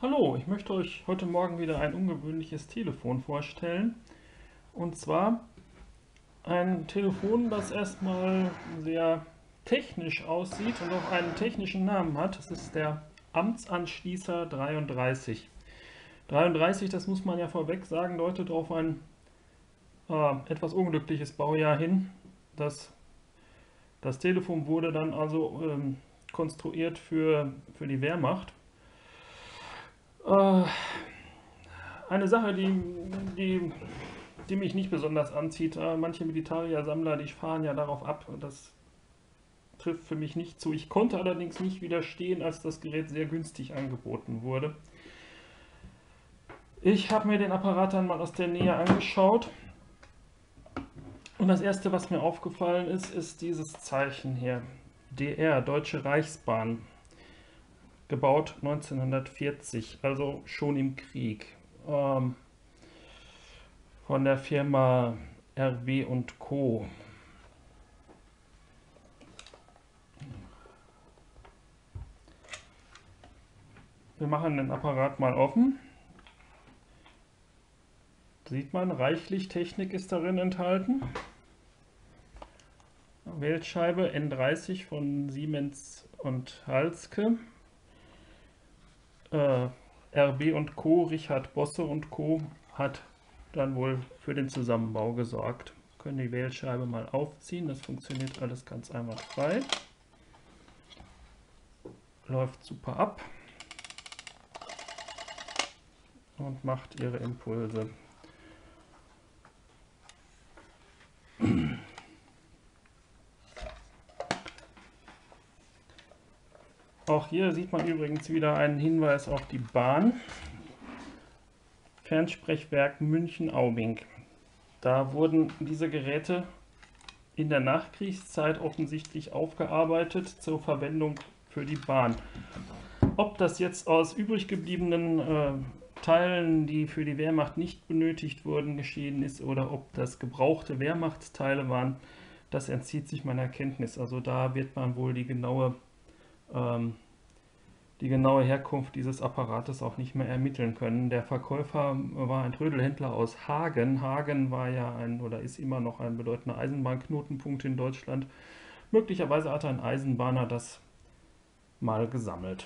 Hallo, ich möchte euch heute Morgen wieder ein ungewöhnliches Telefon vorstellen. Und zwar ein Telefon, das erstmal sehr technisch aussieht und auch einen technischen Namen hat. Das ist der Amtsanschließer 33. 33, das muss man ja vorweg sagen, deutet auf ein etwas unglückliches Baujahr hin. Das Telefon wurde dann also konstruiert für die Wehrmacht. Äh, eine Sache, die mich nicht besonders anzieht. Manche Militaria-Sammler, die fahren ja darauf ab. Das trifft für mich nicht zu. Ich konnte allerdings nicht widerstehen, als das Gerät sehr günstig angeboten wurde. Ich habe mir den Apparat dann mal aus der Nähe angeschaut. Und das erste, was mir aufgefallen ist, ist dieses Zeichen hier. DR, Deutsche Reichsbahn. Gebaut 1940, also schon im Krieg. Von der Firma RB und Co. Wir machen den Apparat mal offen. Sieht man, reichlich Technik ist darin enthalten. Wählscheibe N30 von Siemens und Halske. RB und Co., Richard Bosse und Co. hat dann wohl für den Zusammenbau gesorgt. Wir können die Wählscheibe mal aufziehen, das funktioniert alles ganz einwandfrei. Läuft super ab und macht ihre Impulse. Auch hier sieht man übrigens wieder einen Hinweis auf die Bahn. Fernsprechwerk München-Aubing. Da wurden diese Geräte in der Nachkriegszeit offensichtlich aufgearbeitet zur Verwendung für die Bahn. Ob das jetzt aus übrig gebliebenen Teilen, die für die Wehrmacht nicht benötigt wurden, geschehen ist oder ob das gebrauchte Wehrmachtsteile waren, das entzieht sich meiner Kenntnis. Also da wird man wohl die genaue Herkunft dieses Apparates auch nicht mehr ermitteln können. Der Verkäufer war ein Trödelhändler aus Hagen. Hagen war ja oder ist immer noch ein bedeutender Eisenbahnknotenpunkt in Deutschland. Möglicherweise hat ein Eisenbahner das mal gesammelt.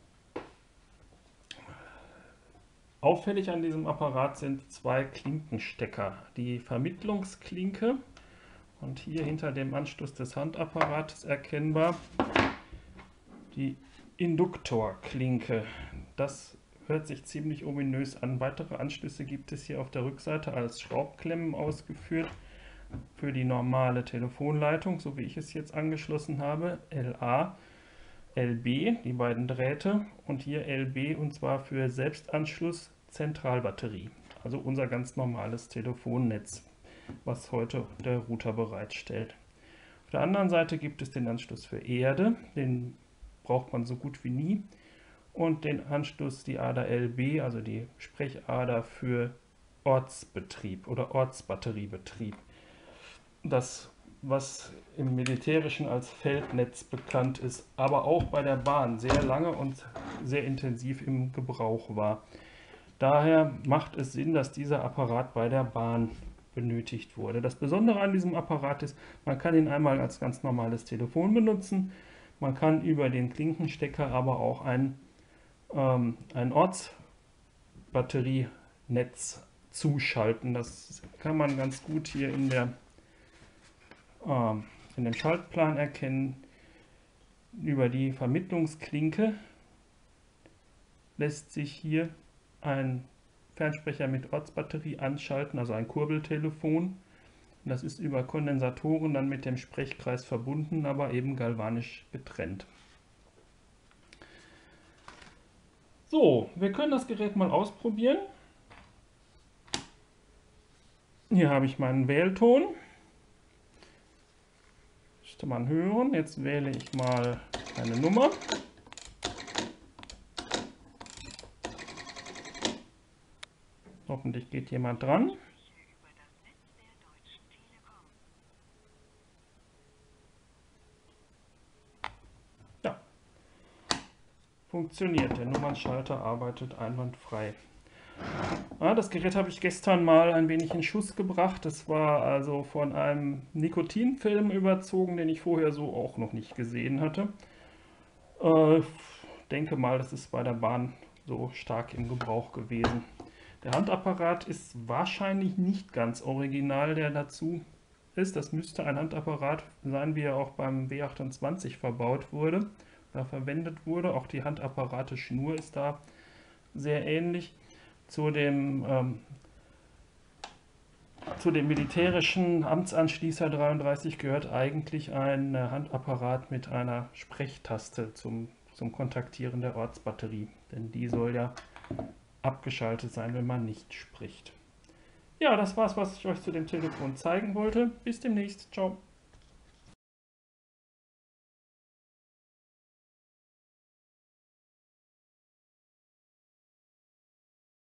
Auffällig an diesem Apparat sind zwei Klinkenstecker. Die Vermittlungsklinke und hier hinter dem Anschluss des Handapparates erkennbar die Induktorklinke. Das hört sich ziemlich ominös an. Weitere Anschlüsse gibt es hier auf der Rückseite als Schraubklemmen ausgeführt für die normale Telefonleitung, so wie ich es jetzt angeschlossen habe. LA, LB, die beiden Drähte, und hier LB, und zwar für Selbstanschluss Zentralbatterie. Also unser ganz normales Telefonnetz, was heute der Router bereitstellt. Auf der anderen Seite gibt es den Anschluss für Erde, den braucht man so gut wie nie, und den Anschluss, die Ader LB, also die Sprechader für Ortsbetrieb oder Ortsbatteriebetrieb. Das, was im Militärischen als Feldnetz bekannt ist, aber auch bei der Bahn sehr lange und sehr intensiv im Gebrauch war. Daher macht es Sinn, dass dieser Apparat bei der Bahn benötigt wurde. Das Besondere an diesem Apparat ist, man kann ihn einmal als ganz normales Telefon benutzen, man kann über den Klinkenstecker aber auch ein Ortsbatterienetz zuschalten. Das kann man ganz gut hier in dem Schaltplan erkennen. Über die Vermittlungsklinke lässt sich hier ein Fernsprecher mit Ortsbatterie anschalten, also ein Kurbeltelefon. Das ist über Kondensatoren dann mit dem Sprechkreis verbunden, aber eben galvanisch getrennt. So, wir können das Gerät mal ausprobieren. Hier habe ich meinen Wählton. Müsste man hören. Jetzt wähle ich mal eine Nummer. Hoffentlich geht jemand dran. Ja, funktioniert. Der Nummernschalter arbeitet einwandfrei. Ja, das Gerät habe ich gestern mal ein wenig in Schuss gebracht. Das war also von einem Nikotinfilm überzogen, den ich vorher so auch noch nicht gesehen hatte. Denke mal, das ist bei der Bahn so stark im Gebrauch gewesen. Der Handapparat ist wahrscheinlich nicht ganz original, der dazu ist. Das müsste ein Handapparat sein, wie er auch beim W28 verbaut wurde oder verwendet wurde. Auch die Handapparate-Schnur ist da sehr ähnlich. Zu dem militärischen Amtsanschließer 33 gehört eigentlich ein Handapparat mit einer Sprechtaste zum Kontaktieren der Ortsbatterie, denn die soll ja abgeschaltet sein, wenn man nicht spricht. Ja, das war's, was ich euch zu dem Telefon zeigen wollte. Bis demnächst. Ciao.